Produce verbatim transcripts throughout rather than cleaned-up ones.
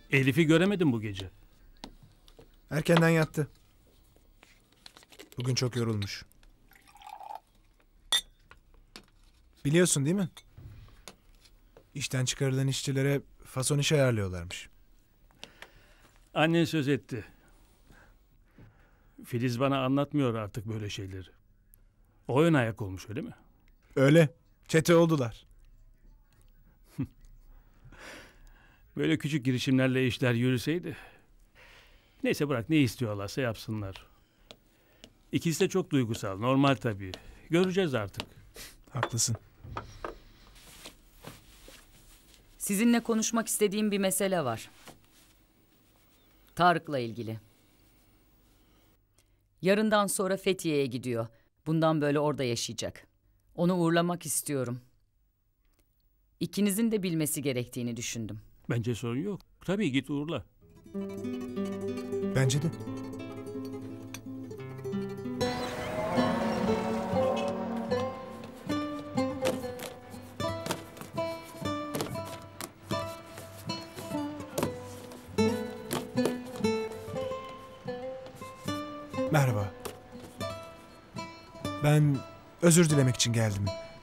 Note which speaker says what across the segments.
Speaker 1: Elif'i göremedim bu gece.
Speaker 2: Erkenden yattı. Bugün çok yorulmuş. Biliyorsun değil mi? İşten çıkarılan işçilere fason iş ayarlıyorlarmış.
Speaker 1: Annen söz etti. Filiz bana anlatmıyor artık böyle şeyleri. O ön ayak olmuş öyle mi?
Speaker 2: Öyle. Çete oldular.
Speaker 1: Böyle küçük girişimlerle işler yürüseydi. Neyse bırak, ne istiyorlarsa yapsınlar. İkisi de çok duygusal. Normal tabii. Göreceğiz artık.
Speaker 2: Haklısın.
Speaker 3: Sizinle konuşmak istediğim bir mesele var. Tarık'la ilgili. Yarından sonra Fethiye'ye gidiyor. Bundan böyle orada yaşayacak. Onu uğurlamak istiyorum. İkinizin de bilmesi gerektiğini düşündüm.
Speaker 1: Bence sorun yok. Tabii git uğurla.
Speaker 2: Bence de. Merhaba. Ben özür dilemek için geldim.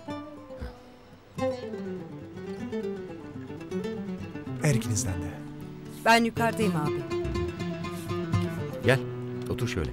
Speaker 2: Her ikinizden de.
Speaker 4: Ben yukarıdayım abi.
Speaker 5: Gel, otur şöyle.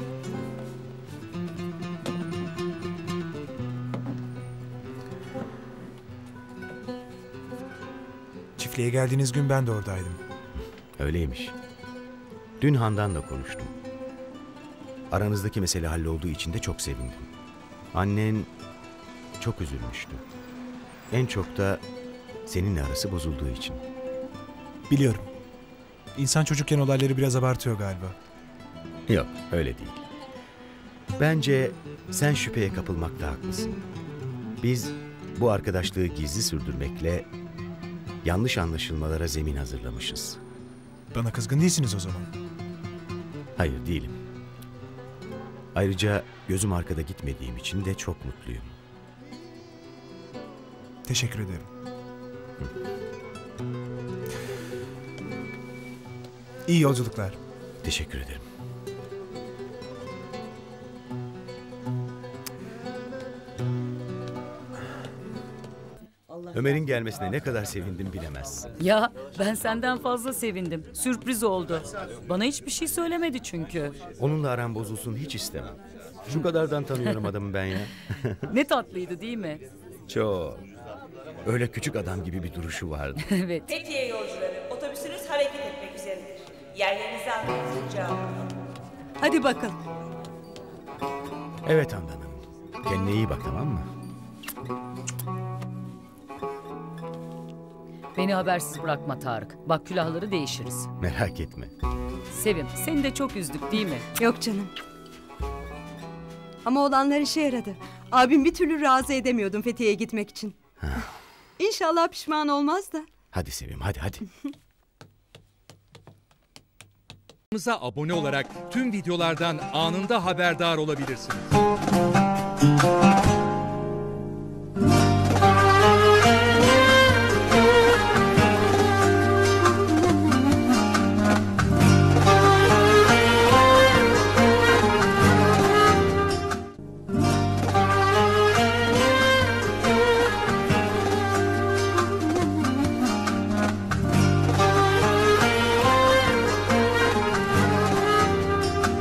Speaker 2: Çiftliğe geldiğiniz gün ben de oradaydım.
Speaker 5: Öyleymiş. Dün Handan'la konuştum. Aranızdaki mesele hallolduğu için de çok sevindim. Annen çok üzülmüştü. En çok da seninle arası bozulduğu için.
Speaker 2: Biliyorum. İnsan çocukken olayları biraz abartıyor galiba.
Speaker 5: Yok, öyle değil. Bence sen şüpheye kapılmakta haklısın. Biz bu arkadaşlığı gizli sürdürmekle yanlış anlaşılmalara zemin hazırlamışız.
Speaker 2: Bana kızgın değilsiniz o zaman.
Speaker 5: Hayır, değilim. Ayrıca gözüm arkada gitmediğim için de çok mutluyum.
Speaker 2: Teşekkür ederim. İyi yolculuklar.
Speaker 5: Teşekkür ederim. Ömer'in gelmesine ne kadar sevindim bilemezsin.
Speaker 3: Ya ben senden fazla sevindim. Sürpriz oldu. Bana hiçbir şey söylemedi çünkü.
Speaker 5: Onunla aram bozulsun hiç istemem. Şu kadardan tanıyorum adamı ben ya.
Speaker 3: Ne tatlıydı değil mi?
Speaker 5: Çok. Öyle küçük adam gibi bir duruşu vardı.
Speaker 3: Evet.
Speaker 6: Fethiye yolcuları, otobüsünüz hareket etmek üzeredir. Yerlerinizi almanızı rica ediyorum.
Speaker 4: Hadi bakalım.
Speaker 5: Evet Handan Hanım. Kendine iyi bak, tamam mı?
Speaker 3: Beni habersiz bırakma Tarık. Bak külahları değişiriz.
Speaker 5: Merak etme.
Speaker 3: Sevim, seni de çok üzdük değil mi?
Speaker 4: Yok canım. Ama olanlar işe yaradı. Abim bir türlü razı edemiyordum Fethiye'ye gitmek için. İnşallah pişman olmaz da.
Speaker 5: Hadi Sevim, hadi hadi.
Speaker 7: Kanalımıza abone olarak tüm videolardan anında haberdar olabilirsiniz.